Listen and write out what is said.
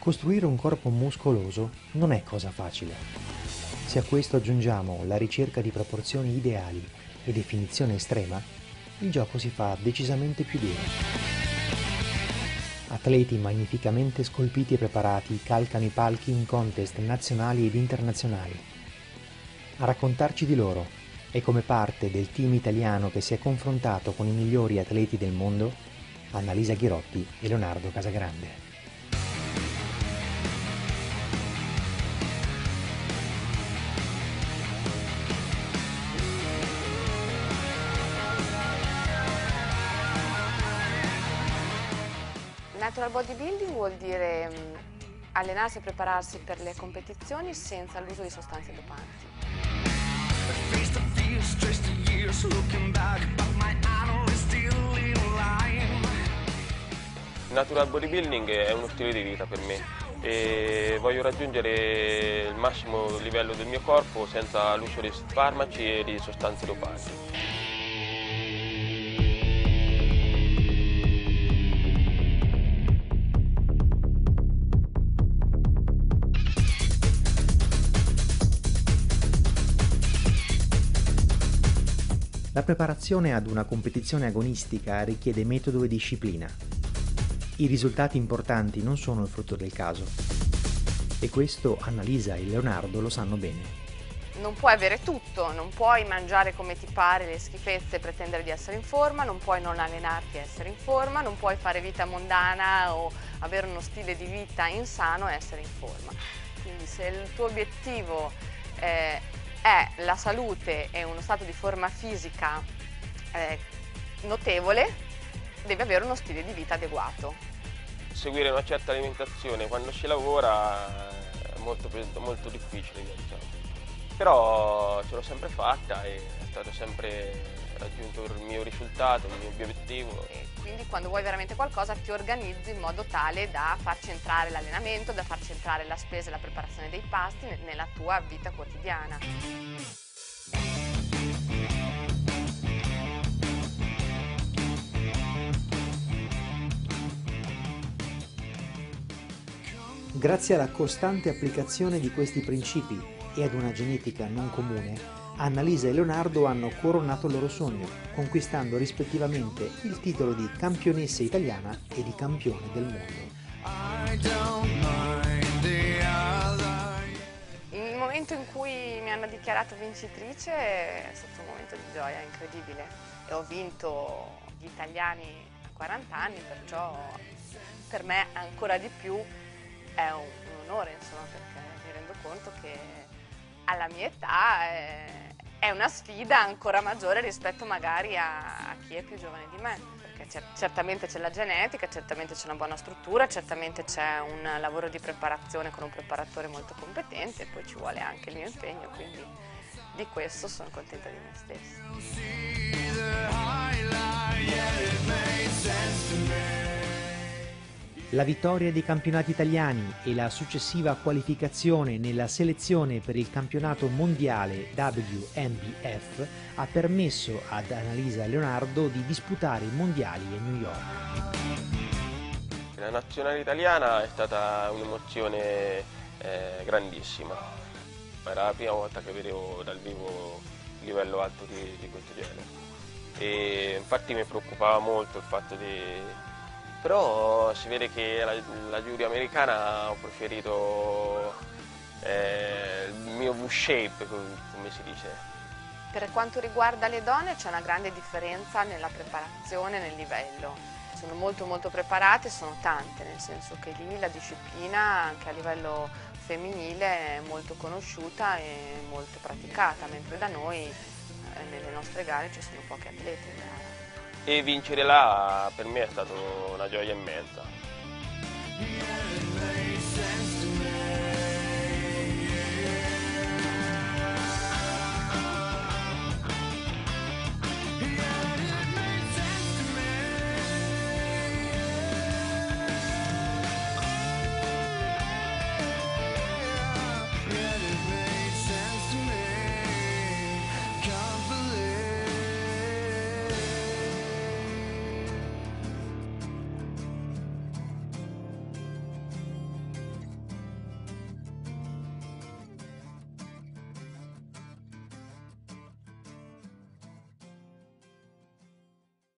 Costruire un corpo muscoloso non è cosa facile. Se a questo aggiungiamo la ricerca di proporzioni ideali e definizione estrema, il gioco si fa decisamente più duro. Atleti magnificamente scolpiti e preparati calcano i palchi in contest nazionali ed internazionali. A raccontarci di loro e come parte del team italiano che si è confrontato con i migliori atleti del mondo, Annalisa Ghirotti e Leonardo Casagrande. Natural bodybuilding vuol dire allenarsi e prepararsi per le competizioni senza l'uso di sostanze dopanti. Il natural bodybuilding è uno stile di vita per me e voglio raggiungere il massimo livello del mio corpo senza l'uso di farmaci e di sostanze dopanti. La preparazione ad una competizione agonistica richiede metodo e disciplina. I risultati importanti non sono il frutto del caso. E questo Annalisa e Leonardo lo sanno bene. Non puoi avere tutto, non puoi mangiare come ti pare le schifezze e pretendere di essere in forma, non puoi non allenarti e essere in forma, non puoi fare vita mondana o avere uno stile di vita insano e essere in forma. Quindi se il tuo obiettivo è la salute e uno stato di forma fisica notevole, devi avere uno stile di vita adeguato. Seguire una certa alimentazione quando si lavora è molto difficile, diciamo. Però ce l'ho sempre fatta e è stato sempre raggiunto il mio risultato, il mio obiettivo. E quindi quando vuoi veramente qualcosa ti organizzi in modo tale da farci entrare l'allenamento, da farci entrare la spesa e la preparazione dei pasti nella tua vita quotidiana. Grazie alla costante applicazione di questi principi e ad una genetica non comune, Annalisa e Leonardo hanno coronato il loro sogno, conquistando rispettivamente il titolo di campionessa italiana e di campione del mondo. Il momento in cui mi hanno dichiarato vincitrice è stato un momento di gioia incredibile e ho vinto gli italiani a 40 anni, perciò per me ancora di più è un onore, insomma, perché mi rendo conto che alla mia età è una sfida ancora maggiore rispetto magari a chi è più giovane di me, perché certamente c'è la genetica, certamente c'è una buona struttura, certamente c'è un lavoro di preparazione con un preparatore molto competente e poi ci vuole anche il mio impegno, quindi di questo sono contenta di me stessa. La vittoria dei campionati italiani e la successiva qualificazione nella selezione per il campionato mondiale WNBF ha permesso ad Annalisa e Leonardo di disputare i mondiali a New York. La nazionale italiana è stata un'emozione grandissima. Era la prima volta che vedevo dal vivo un livello alto di questo genere. E infatti mi preoccupava molto il fatto di... Però si vede che la giuria americana ha preferito il mio V-shape, come si dice. Per quanto riguarda le donne c'è una grande differenza nella preparazione, nel livello. Sono molto preparate, sono tante, nel senso che lì la disciplina anche a livello femminile è molto conosciuta e molto praticata, mentre da noi nelle nostre gare ci sono pochi atleti in gara. E vincere là per me è stata una gioia immensa.